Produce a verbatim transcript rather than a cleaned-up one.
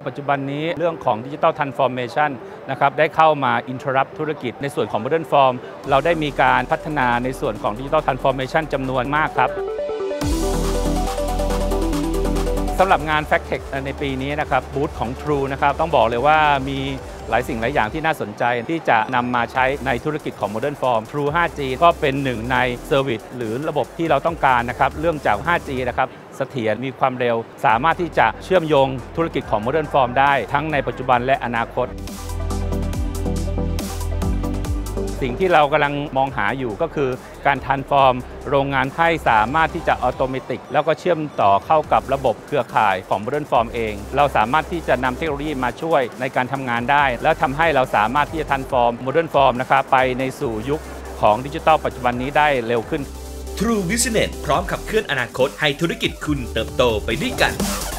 ปัจจุบันนี้เรื่องของ Digital Transformation นะครับได้เข้ามา interrupt ธุรกิจในส่วนของ Modern Form เราได้มีการพัฒนาในส่วนของ Digital Transformation จำนวนมากครับสำหรับงาน FactTech ในปีนี้นะครับบูธของ True นะครับต้องบอกเลยว่ามีหลายสิ่งหลายอย่างที่น่าสนใจที่จะนำมาใช้ในธุรกิจของ Modern Form True ไฟว์จี ก็เป็นหนึ่งในเซอร์วิสหรือระบบที่เราต้องการนะครับเรื่องจาก ไฟว์จี นะครับเสถียรมีความเร็วสามารถที่จะเชื่อมโยงธุรกิจของ Modern Form ได้ทั้งในปัจจุบันและอนาคตสิ่งที่เรากำลังมองหาอยู่ก็คือการ transform โรงงานให้สามารถที่จะออโตเมติกแล้วก็เชื่อมต่อเข้ากับระบบเครือข่ายของ Modern Form เองเราสามารถที่จะนำเทคโนโลยีมาช่วยในการทำงานได้แล้วทำให้เราสามารถที่จะ transform Modern Form นะครับไปในสู่ยุคของดิจิทัลปัจจุบันนี้ได้เร็วขึ้น True Business พร้อมขับเคลื่อนอนาคตให้ธุรกิจคุณเติบโตไปด้วยกัน